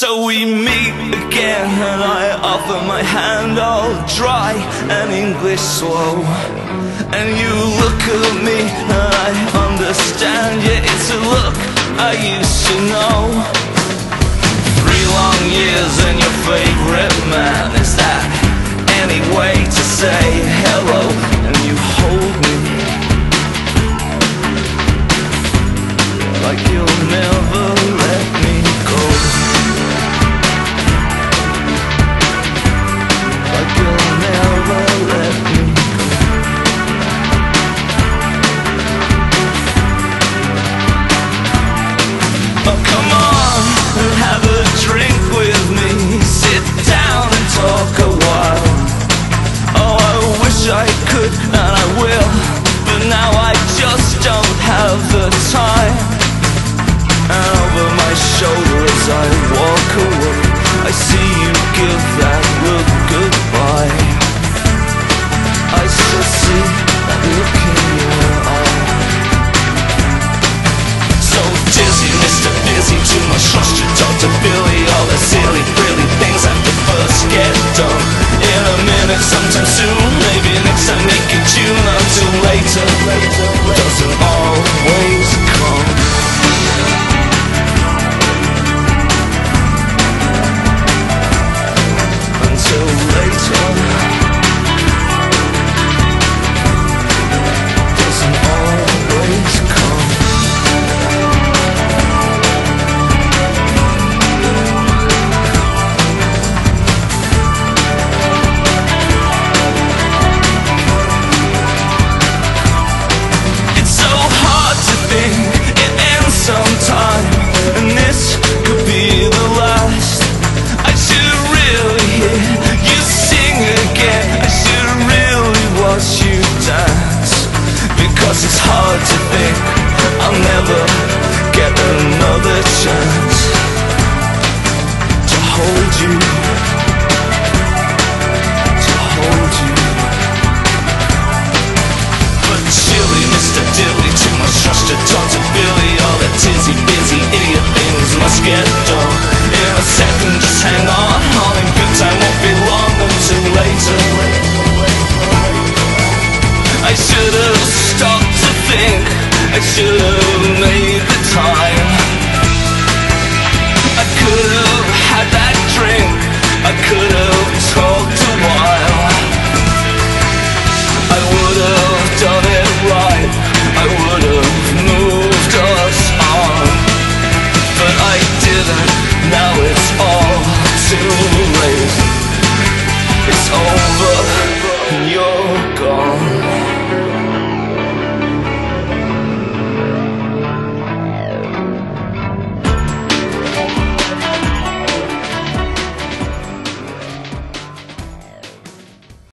So we meet again and I offer my hand all dry and English slow. And you look at me and I understand, yeah, it's a look I used to know. 3 long years and your favorite man, is that any way to say hello? And you hold me like you'll never let me go. Like you'll never let me go. Oh, come on and have a drink with me. Sit down and talk a while. Oh, I wish I could and I will, but now I just don't have the time. And over my shoulder as I walk away, I see you give that look goodbye. I still see that look in your eye. So dizzy, Mr. Busy, too much trust you talk to Billy. All the silly, frilly things have to first get done. In a minute, sometime soon, maybe next time make it June. Until later, doesn't always come. Until later doesn't always come. It's so hard to think it ends sometime, and this could be the last. I should really hear you sing again. I should really watch you dance, because it's hard to think I'll never get another chance to hold you, to hold you. But chilly, Mr. Dilly, too much trust to talk to Billy. All the tizzy, busy, idiot things must get done. In a second, just hang on. All in good time, won't be long until later. I should have stopped to think. I should have